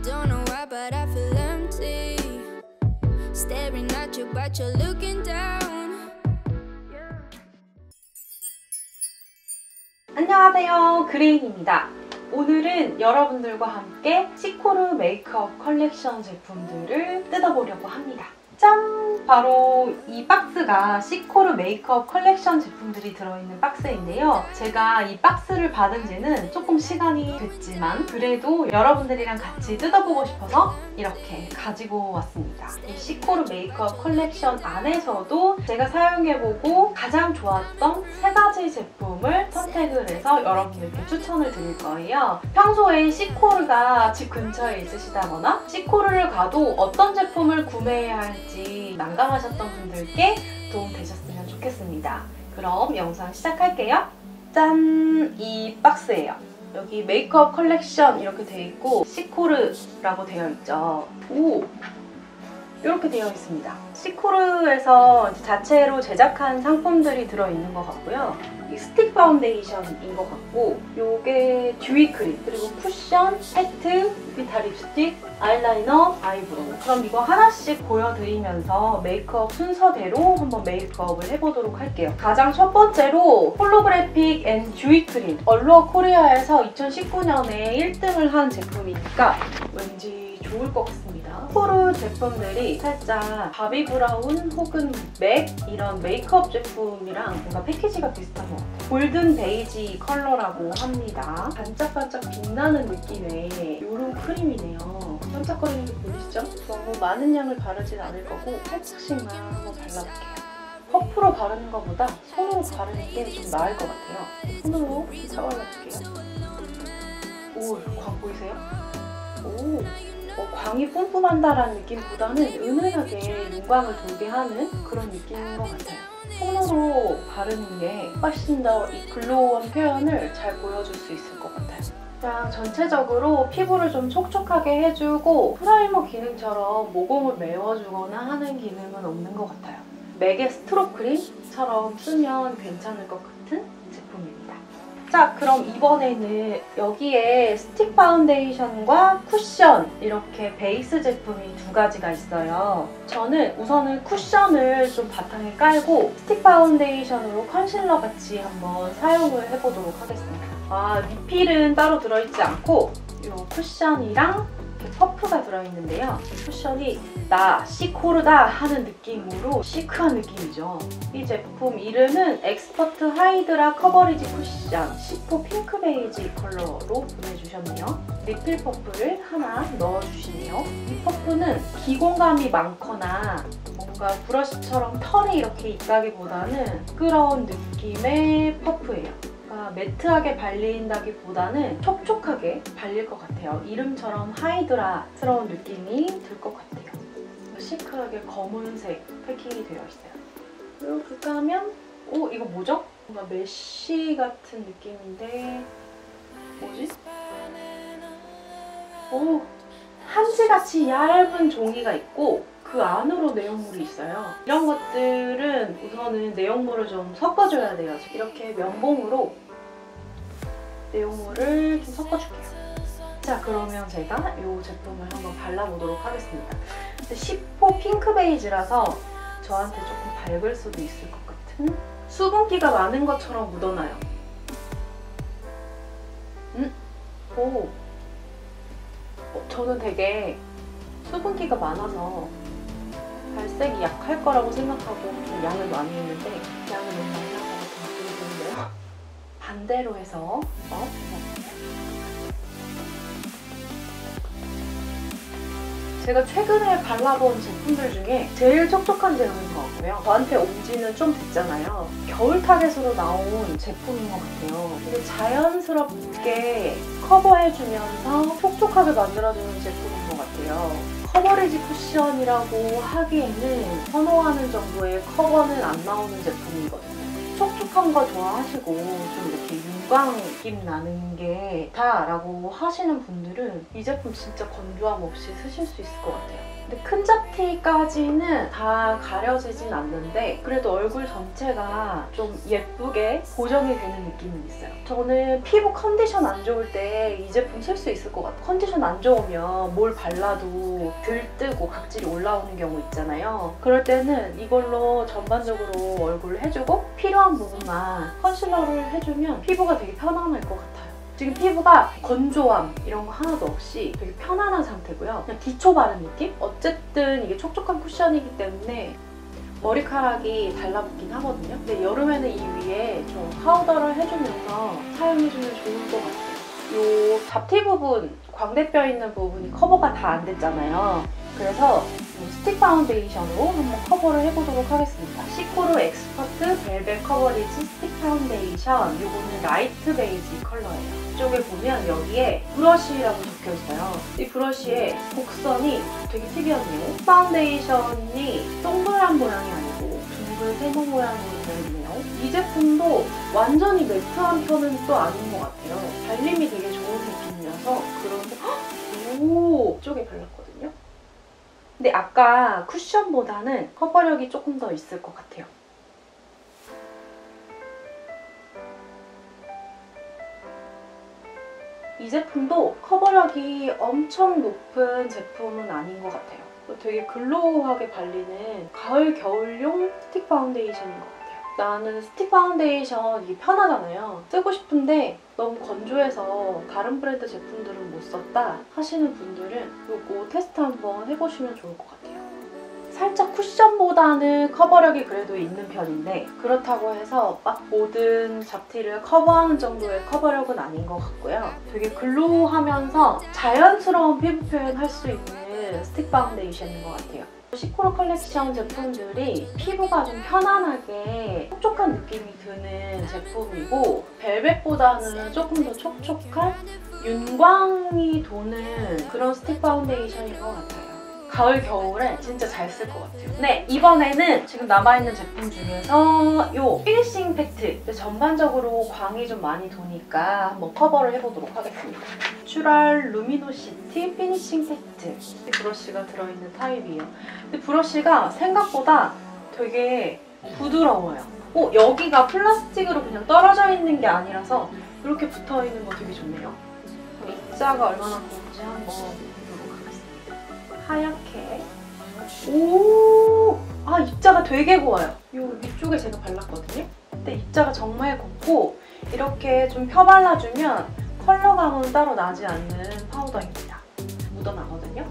Don't know why, but I feel empty. Staring at you, but you're looking down. 안녕하세요, 그레인입니다. 오늘은 여러분들과 함께 시코르 메이크업 컬렉션 제품들을 뜯어보려고 합니다. 짠! 바로 이 박스가 시코르 메이크업 컬렉션 제품들이 들어있는 박스인데요. 제가 이 박스를 받은 지는 조금 시간이 됐지만 그래도 여러분들이랑 같이 뜯어보고 싶어서 이렇게 가지고 왔습니다. 이 시코르 메이크업 컬렉션 안에서도 제가 사용해보고 가장 좋았던 3가지 제품을 선택을 해서 여러분들께 추천을 드릴 거예요. 평소에 시코르가 집 근처에 있으시다거나 시코르를 가도 어떤 제품을 구매해야 할지 난감하셨던 분들께 도움 되셨으면 좋겠습니다. 그럼 영상 시작할게요. 짠! 이 박스예요. 여기 메이크업 컬렉션 이렇게 되어 있고 시코르라고 되어 있죠. 오! 이렇게 되어 있습니다. 시코르에서 자체로 제작한 상품들이 들어있는 것 같고요. 이 스틱 파운데이션인 것 같고 요게 듀이 크림, 그리고 쿠션, 팩트, 비타 립스틱, 아이라이너, 아이브로우. 그럼 이거 하나씩 보여드리면서 메이크업 순서대로 한번 메이크업을 해보도록 할게요. 가장 첫 번째로 홀로그래픽 앤 듀이 크림. 얼루어 코리아에서 2019년에 1등을 한 제품이니까 왠지 좋을 것 같습니다. 시코르 제품들이 살짝 바비 브라운 혹은 맥 이런 메이크업 제품이랑 뭔가 패키지가 비슷한 것 같아요. 골든 베이지 컬러라고 합니다. 반짝반짝 빛나는 느낌의 이런 크림이네요. 반짝거리는 게 보이시죠? 너무 많은 양을 바르진 않을 거고 살짝씩만 한번 발라볼게요. 퍼프로 바르는 것보다 손으로 바르는 게 좀 나을 것 같아요. 손으로 잡아볼게요. 오, 광 보이세요? 오. 광이 뿜뿜한다라는 느낌보다는 은은하게 윤광을 돌게 하는 그런 느낌인 것 같아요. 손으로 바르는 게 훨씬 더 이 글로우한 표현을 잘 보여줄 수 있을 것 같아요. 그냥 전체적으로 피부를 좀 촉촉하게 해주고 프라이머 기능처럼 모공을 메워주거나 하는 기능은 없는 것 같아요. 맥의 스트롭 크림처럼 쓰면 괜찮을 것 같은 제품입니다. 자, 그럼 이번에는 여기에 스틱 파운데이션과 쿠션 이렇게 베이스 제품이 2가지가 있어요. 저는 우선은 쿠션을 좀 바탕에 깔고 스틱 파운데이션으로 컨실러 같이 한번 사용을 해보도록 하겠습니다. 리필은 따로 들어있지 않고 이 쿠션이랑 퍼프가 들어있는데요. 쿠션이 나 시코르다 하는 느낌으로 시크한 느낌이죠. 이 제품 이름은 엑스퍼트 하이드라 커버리지 쿠션 10호 핑크 베이지 컬러로 보내주셨네요. 리필 퍼프를 하나 넣어주시네요. 이 퍼프는 기공감이 많거나 뭔가 브러쉬처럼 털이 이렇게 있다기보다는 부끄러운 느낌의 퍼프예요. 매트하게 발린다기보다는 촉촉하게 발릴 것 같아요. 이름처럼 하이드라스러운 느낌이 들 것 같아요. 시크하게 검은색 패킹이 되어 있어요. 이렇게 까면 이거 뭐죠? 뭔가 메쉬 같은 느낌인데 뭐지? 한지같이 얇은 종이가 있고 그 안으로 내용물이 있어요. 이런 것들은 우선은 내용물을 좀 섞어줘야 돼요. 이렇게 면봉으로 내용물을 좀 섞어줄게요. 자, 그러면 제가 이 제품을 한번 발라보도록 하겠습니다. 10호 핑크 베이지라서 저한테 조금 밝을 수도 있을 것 같은 수분기가 많은 것처럼 묻어나요. 저는 되게 수분기가 많아서 발색이 약할 거라고 생각하고 좀 양을 많이 했는데 양을 너무 많이 한 것 같은 느낌이 드는데요. 반대로 해서 제가 최근에 발라본 제품들 중에 제일 촉촉한 제형인 것 같고요. 저한테 온 지는 좀 됐잖아요. 겨울 타겟으로 나온 제품인 것 같아요. 되게 자연스럽게 커버해주면서 촉촉하게 만들어주는 제품인 것 같아요. 커버리지 쿠션이라고 하기에는 선호하는 정도의 커버는 안 나오는 제품이거든요. 촉촉한 거 좋아하시고 좀 이렇게 윤광 느낌 나는 게 좋다라고 하시는 분들은 이 제품 진짜 건조함 없이 쓰실 수 있을 것 같아요. 근데 큰 잡티까지는 다 가려지진 않는데 그래도 얼굴 전체가 좀 예쁘게 고정이 되는 느낌은 있어요. 저는 피부 컨디션 안 좋을 때 이 제품 쓸 수 있을 것 같아요. 컨디션 안 좋으면 뭘 발라도 들뜨고 각질이 올라오는 경우 있잖아요. 그럴 때는 이걸로 전반적으로 얼굴을 해주고 필요한 부분만 컨실러를 해주면 피부가 되게 편안할 것 같아요. 지금 피부가 건조함 이런 거 하나도 없이 되게 편안한 상태고요. 그냥 기초 바른 느낌? 어쨌든 이게 촉촉한 쿠션이기 때문에 머리카락이 달라붙긴 하거든요. 근데 여름에는 이 위에 좀 파우더를 해주면서 사용해주면 좋을 것 같아요. 이 잡티 부분, 광대뼈 있는 부분이 커버가 다 안 됐잖아요. 그래서 스틱 파운데이션으로 한번 커버를 해보도록 하겠습니다. 시코르 엑스퍼트 벨벳 커버리지 스틱 파운데이션. 이거는 라이트 베이지 컬러예요. 이쪽에 보면 여기에 브러쉬라고 적혀있어요. 이 브러쉬의 곡선이 되게 특이하네요. 파운데이션이 동그란 모양이 아니고 둥근 세모 모양으로 되어 있네요. 이 제품도 완전히 매트한 편은 또 아닌 것 같아요. 발림이 되게 좋은 느낌이라서 그런데 오! 이쪽에 발랐거든요. 근데 아까 쿠션보다는 커버력이 조금 더 있을 것 같아요. 이 제품도 커버력이 엄청 높은 제품은 아닌 것 같아요. 되게 글로우하게 발리는 가을, 겨울용 스틱 파운데이션인 것 같아요. 나는 스틱 파운데이션 이게 편하잖아요. 쓰고 싶은데 너무 건조해서 다른 브랜드 제품들은 못 썼다 하시는 분들은 이거 테스트 한번 해보시면 좋을 것 같아요. 살짝 쿠션보다는 커버력이 그래도 있는 편인데 그렇다고 해서 막 모든 잡티를 커버하는 정도의 커버력은 아닌 것 같고요. 되게 글로우하면서 자연스러운 피부 표현 할 수 있는 스틱 파운데이션인 것 같아요. 시코르 컬렉션 제품들이 피부가 좀 편안하게 촉촉한 느낌이 드는 제품이고 벨벳보다는 조금 더 촉촉한 윤광이 도는 그런 스틱 파운데이션인 것 같아요. 가을, 겨울에 진짜 잘 쓸 것 같아요. 네, 이번에는 지금 남아있는 제품 중에서 이 피니싱 팩트 전반적으로 광이 좀 많이 도니까 한번 커버를 해보도록 하겠습니다. 내추럴 루미노시티 피니싱 팩트 이 브러쉬가 들어있는 타입이에요. 근데 브러쉬가 생각보다 되게 부드러워요. 여기가 플라스틱으로 그냥 떨어져 있는 게 아니라서 이렇게 붙어있는 거 되게 좋네요. 입자가 얼마나 고운지 한번 보도록 하겠습니다. 하얗게. 오! 아, 입자가 되게 고와요. 이 위쪽에 제가 발랐거든요. 근데 입자가 정말 곱고 이렇게 좀 펴발라주면 컬러감은 따로 나지 않는 파우더입니다. 묻어나거든요.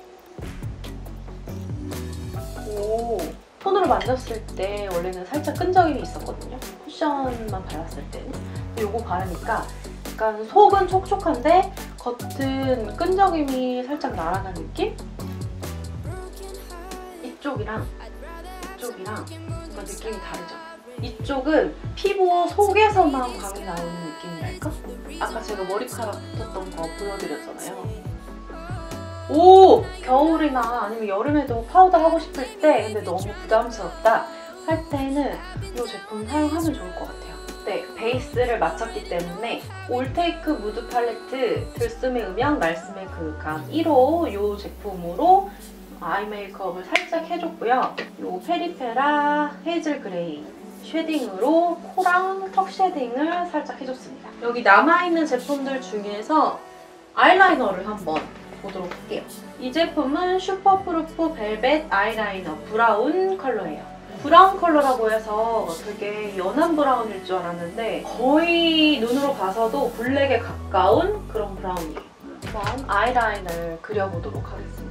오! 손으로 만졌을 때 원래는 살짝 끈적임이 있었거든요. 쿠션만 발랐을 때는. 근데 이거 바르니까 약간 속은 촉촉한데 겉은 끈적임이 살짝 날아간 느낌? 이쪽이랑 뭔가 느낌이 다르죠? 이쪽은 피부 속에서만 광이 나오는 느낌이랄까? 아까 제가 머리카락 붙었던 거 보여드렸잖아요. 오! 겨울이나 아니면 여름에도 파우더 하고 싶을 때 근데 너무 부담스럽다 할 때는 이 제품 사용하면 좋을 것 같아요. 네, 베이스를 맞췄기 때문에 올테이크 무드 팔레트 들숨의 음영, 날숨의 그윽함 1호 이 제품으로 아이 메이크업을 살짝 해줬고요. 이 페리페라 헤이즐 그레이 쉐딩으로 코랑 턱 쉐딩을 살짝 해줬습니다. 여기 남아있는 제품들 중에서 아이라이너를 한번 보도록 할게요. 이 제품은 슈퍼프루프 벨벳 아이라이너 브라운 컬러예요. 브라운 컬러라고 해서 되게 연한 브라운일 줄 알았는데 거의 눈으로 봐서도 블랙에 가까운 그런 브라운이에요. 한번 아이라인을 그려보도록 하겠습니다.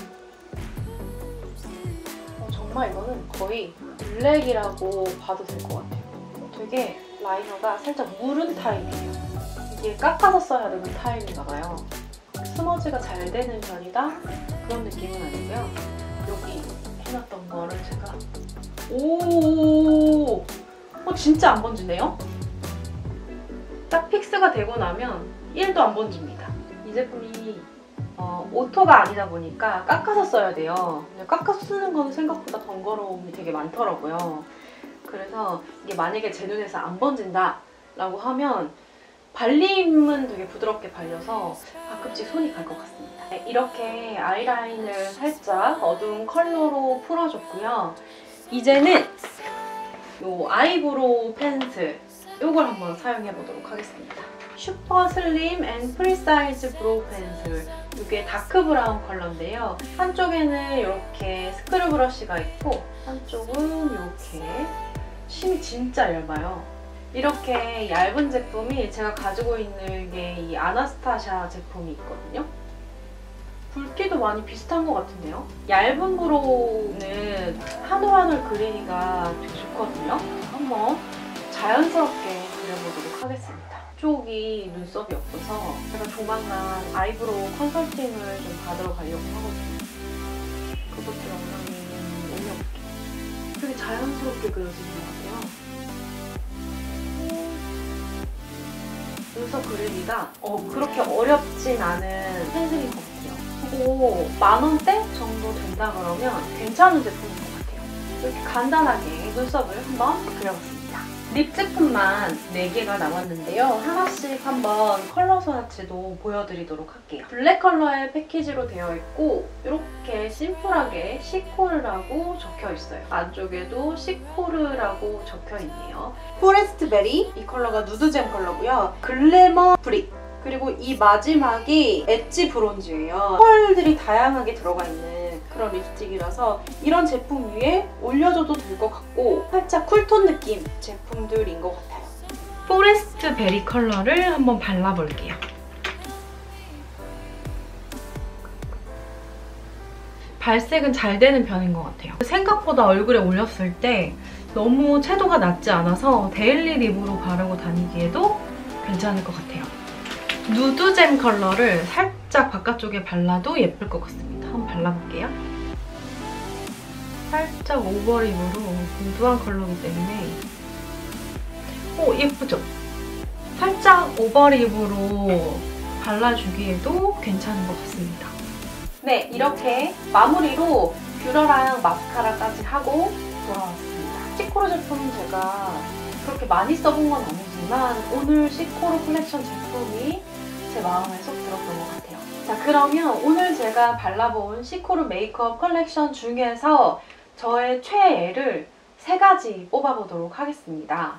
정말 이거는 거의 블랙이라고 봐도 될 것 같아요. 되게 라이너가 살짝 무른 타입이에요. 이게 깎아서 써야 되는 타입인가 봐요. 스머지가 잘 되는 편이다? 그런 느낌은 아니고요. 여기 해놨던 거를 제가 오! 진짜 안 번지네요? 딱 픽스가 되고 나면 1도 안 번집니다. 이 제품이 오토가 아니다 보니까 깎아서 써야 돼요. 근데 깎아서 쓰는 건 생각보다 번거로움이 되게 많더라고요. 그래서 이게 만약에 제 눈에서 안 번진다 라고 하면 발림은 되게 부드럽게 발려서 가끔씩 손이 갈 것 같습니다. 네, 이렇게 아이라인을 살짝 어두운 컬러로 풀어줬고요. 이제는 이 아이브로우 펜슬 이걸 한번 사용해 보도록 하겠습니다. 슈퍼 슬림 앤 프리사이즈 브로우 펜슬, 이게 다크 브라운 컬러인데요. 한쪽에는 이렇게 스크류 브러쉬가 있고 한쪽은 이렇게 심이 진짜 얇아요. 이렇게 얇은 제품이 제가 가지고 있는 게 이 아나스타샤 제품이 있거든요. 굵기도 많이 비슷한 것 같은데요. 얇은 브로우는 한 올 한 올 그리기가 되게 좋거든요. 한번 자연스럽게 그려보도록 하겠습니다. 이쪽이 눈썹이 없어서 제가 조만간 아이브로우 컨설팅을 좀 받으러 가려고 하거든요. 그것도 영상에 올려볼게요. 되게 자연스럽게 그려지는 것 같아요. 눈썹 그리기가 그렇게 어렵진 않은 펜슬인 것 같아요. 그리고 10,000원대 정도 된다 그러면 괜찮은 제품인 것 같아요. 이렇게 간단하게 눈썹을 한번 그려봤습니다. 립 제품만 4개가 남았는데요. 하나씩 한번 컬러 스와치도 보여드리도록 할게요. 블랙 컬러의 패키지로 되어 있고 이렇게 심플하게 시코르라고 적혀 있어요. 안쪽에도 시코르라고 적혀 있네요. 포레스트 베리, 이 컬러가 누드잼 컬러고요. 글래머 브릭, 그리고 이 마지막이 엣지 브론즈예요. 펄들이 다양하게 들어가 있는 그런 립스틱이라서 이런 제품 위에 올려줘도 될 것 같고 살짝 쿨톤 느낌 제품들인 것 같아요. 포레스트 베리 컬러를 한번 발라볼게요. 발색은 잘 되는 편인 것 같아요. 생각보다 얼굴에 올렸을 때 너무 채도가 낮지 않아서 데일리 립으로 바르고 다니기에도 괜찮을 것 같아요. 누드잼 컬러를 살짝 바깥쪽에 발라도 예쁠 것 같습니다. 한번 발라볼게요. 살짝 오버립으로 누드한 컬러이기 때문에 예쁘죠? 살짝 오버립으로 발라주기에도 괜찮은 것 같습니다. 네, 이렇게 마무리로 뷰러랑 마스카라까지 하고 돌아왔습니다. 시코르 제품은 제가 그렇게 많이 써본 건 아니지만 오늘 시코르 컬렉션 제품이 제 마음에 쏙 들었던 것 같아요. 자, 그러면 오늘 제가 발라본 시코르 메이크업 컬렉션 중에서 저의 최애를 3가지 뽑아보도록 하겠습니다.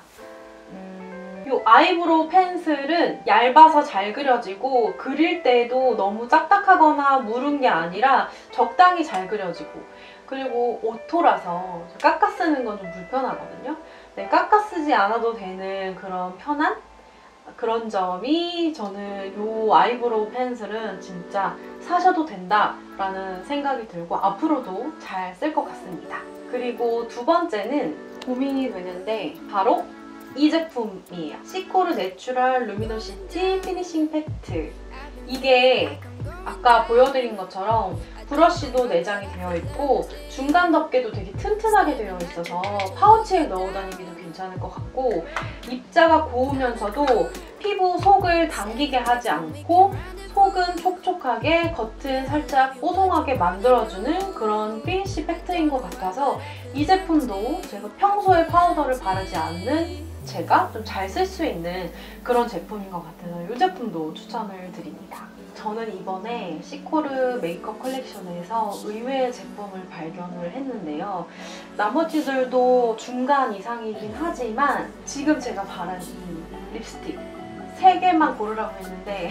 이 아이브로우 펜슬은 얇아서 잘 그려지고 그릴 때도 너무 딱딱하거나 무른 게 아니라 적당히 잘 그려지고, 그리고 오토라서 깎아 쓰는 건 좀 불편하거든요. 네, 깎아 쓰지 않아도 되는 그런 편한 그런 점이 저는 이 아이브로우 펜슬은 진짜 사셔도 된다라는 생각이 들고 앞으로도 잘 쓸 것 같습니다. 그리고 두 번째는 고민이 되는데 바로 이 제품이에요. 시코르 내추럴 루미노시티 피니싱 팩트. 이게 아까 보여드린 것처럼 브러쉬도 내장이 되어 있고 중간 덮개도 되게 튼튼하게 되어 있어서 파우치에 넣어 다니기도 괜찮을 것 같고, 입자가 고우면서도 피부 속을 당기게 하지 않고 속은 촉촉하게 겉은 살짝 뽀송하게 만들어주는 그런 피니쉬 팩트인 것 같아서 이 제품도 제가 평소에 파우더를 바르지 않는 제가 좀 잘 쓸 수 있는 그런 제품인 것 같아서 이 제품도 추천을 드립니다. 저는 이번에 시코르 메이크업 컬렉션에서 의외의 제품을 발견을 했는데요. 나머지들도 중간 이상이긴 하지만 지금 제가 바른 이 립스틱 3개만 고르라고 했는데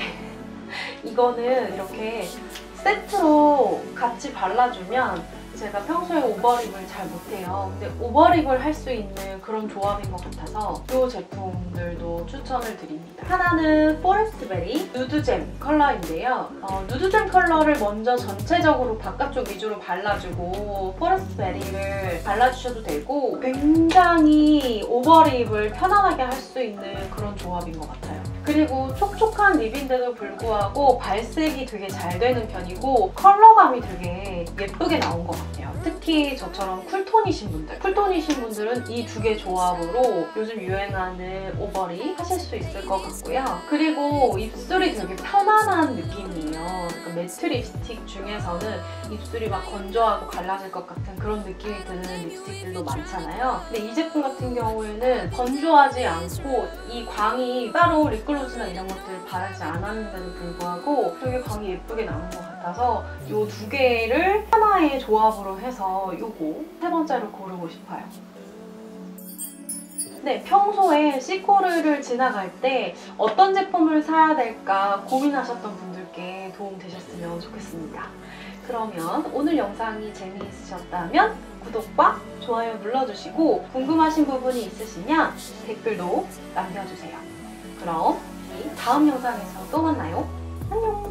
이거는 이렇게 세트로 같이 발라주면 제가 평소에 오버립을 잘 못해요. 근데 오버립을 할 수 있는 그런 조합인 것 같아서 이 제품들도 추천을 드립니다. 하나는 포레스트 베리 누드잼 컬러인데요. 누드잼 컬러를 먼저 전체적으로 바깥쪽 위주로 발라주고 포레스트 베리를 발라주셔도 되고 굉장히 오버립을 편안하게 할 수 있는 그런 조합인 것 같아요. 그리고 촉촉한 립인데도 불구하고 발색이 되게 잘 되는 편이고 컬러감이 되게 예쁘게 나온 것 같아요. 같아요. 특히 저처럼 쿨톤이신 분들은 이 두 개 조합으로 요즘 유행하는 오버립 하실 수 있을 것 같고요. 그리고 입술이 되게 편안한 느낌이에요. 그러니까 매트 립스틱 중에서는 입술이 막 건조하고 갈라질 것 같은 그런 느낌이 드는 립스틱들도 많잖아요. 근데 이 제품 같은 경우에는 건조하지 않고 이 광이 따로 립글로즈나 이런 것들을 바르지 않았는데도 불구하고 되게 광이 예쁘게 나온 것 같아서 이 두 개를 하나의 조합으로 해서 이거 세 번째로 고르고 싶어요. 네, 평소에 시코르를 지나갈 때 어떤 제품을 사야 될까 고민하셨던 분들께 도움 되셨으면 좋겠습니다. 그러면 오늘 영상이 재미있으셨다면 구독과 좋아요 눌러주시고 궁금하신 부분이 있으시면 댓글도 남겨주세요. 그럼 다음 영상에서 또 만나요. 안녕!